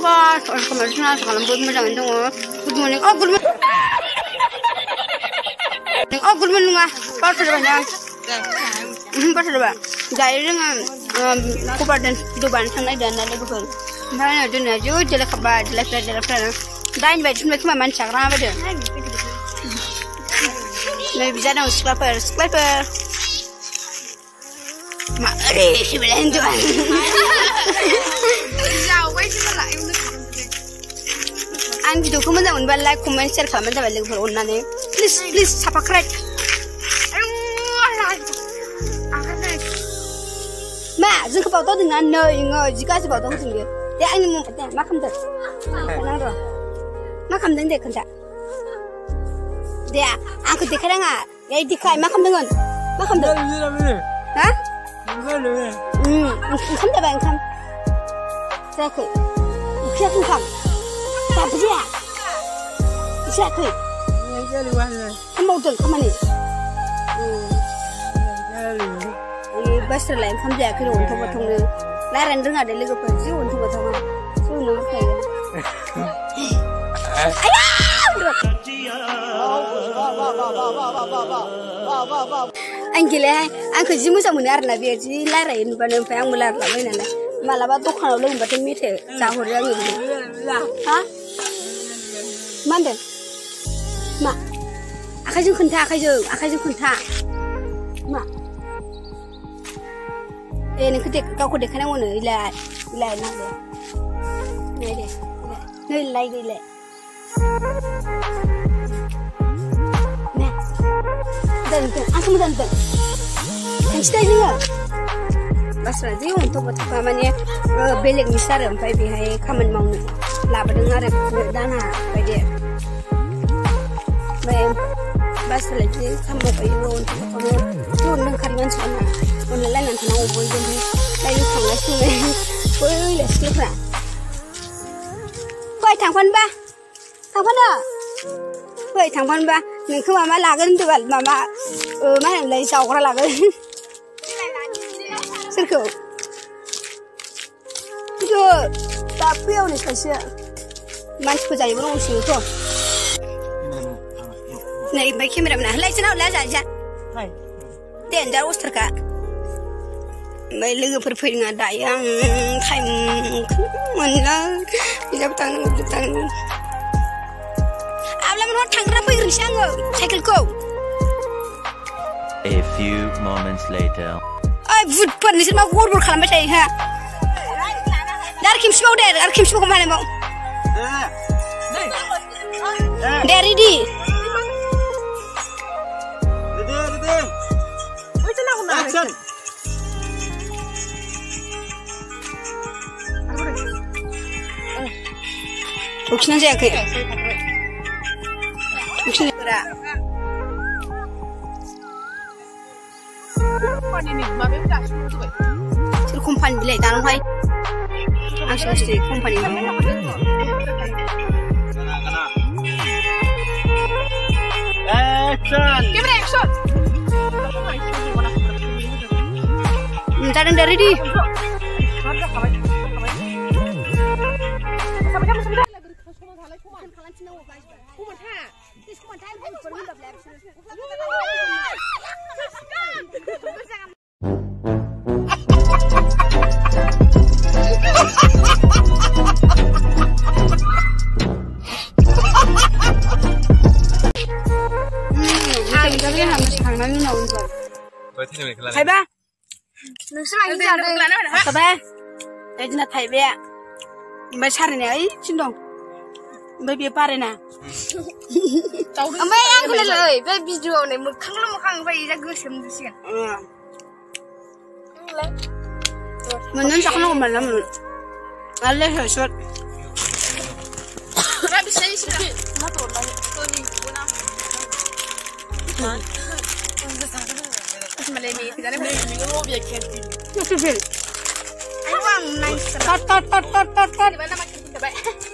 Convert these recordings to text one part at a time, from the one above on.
Bos, orang kemarin semalam buat menjangan dong. Good morning. Oh, good morning. Oh, good morning ah. Pas sudah banyak. Pas sudah banyak. Jadi dengan kubar dan duban sangai dan ada duban. Mana ada naju jelek kabar jelek. Dan baik cuma cuma mancang ramai deh. Maybe bisa dong scraper. Mari sebelah itu. Ang video ko mana unbal like comment share comment da balik for unna ne please subscribe ma zin ka bawo din an no ingo jika ji bawo din ge de an mu de ma kam da nan ro ma kam den de kan da de an ko de kara nga ye di kai ma kam den ma kam da ha kam da ban kam za ko ke kun kam Tapi dia, siapa? Kamu udah kemana? Basra lain kamu dia kira untuk potong ni. Lain dengar ada lagi pergi untuk potong. So nomor kaya. Anggilnya, angku jimu sama nar nabi aji lain bukan yang mular lain nana. Malah batu kalau lu batin mite, sahur yang ini. Hah? Mana? Ma, akai jeng kunta. Ma, ni kau dek kan mana? Ilai nak deh. Ilai. Nah, dan, aku dan. Yang kita ni lah. Basra dia untuk apa namanya belik misal sampai bihai kamen mau ni. Laba dengar dana pada, baik bahasa lagi kamu kayu untuk kamu dengan kalian sana, online nanti nak ubah jadi lain sangat sulit, boleh sikit. Kau tangpan ba, kau tangpan ba, ni kau mama lagan tu bal mama, mana lagi jauh orang lagan, serku, itu tapi awak ni kasih. Manch pun jadi belum sih tu. Nih baik kamera mana? Lagi sana aja. Dia anda urus terka. Baik lugwpwr dengan dayang, kain mana? Bisa bertang. Awalnya mana tanggrap pergi siang cycle ko. A few moments later. Hwidwng ni semua guru kalam macam ha. Dar kim semua kemana mau? Dari di. Action. Auction aja ke? Auction berapa? Suruh kumpan beli tanah hai. Action sih kumpan ini. Action. Gimana action? Minta dari di. Thầy ba, đừng xem anh ra đây. Thầy ba, đây là thầy ba. Mấy sao này ấy, xin đồng. Mấy bia ba đây nè. Mấy anh cứ lời, về video này một khăng vậy ra cứ xem được xem. Mình nên chắc nó của mình lắm. Anh lấy hơi sốt. Ra bị say xí. Nó tổ lại, tôi nhìn cô nào. Malay kita ni minum biar kenti. Betul. Ayam nice. Tot. Di mana makan kita baik.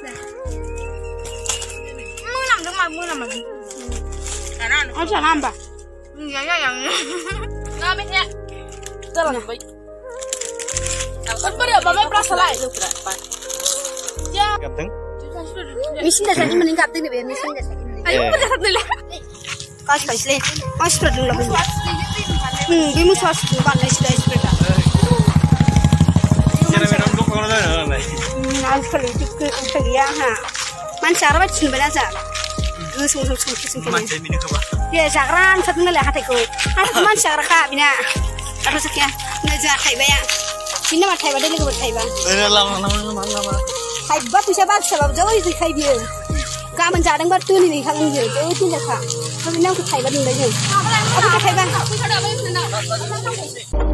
Munam. Kanan. Oh jangan nambah. Iya yang. Ngamiknya. Jalan baik. Kan beri bapak berasa lain. Gapdeng. Mesin dah sakit mending gapdeng deh, mesin dah sakit mending. Ayo kita sakit lah. Kas kasih, mas produk lagi. Bimu sos bukan sudah seperti. Jangan minum dulu kalau dah. Nah, sekali itu kerja ha. Man cara macam mana sah? Sung. Macam ini kau. Ya, sekarang satu nilai hatiku. Hati man sekarang kah bina. Terus sekian, ngejar kayak banyak. Bina mah kayak badai lagi buat kayak bang. Lama. Kayak bab bisa bab sebab jauh itu kayak dia. Kau mencadang batu ni kan dia. Jauh itu dah kah. Kau bina aku kayak badai lagi. Aku kayak bang.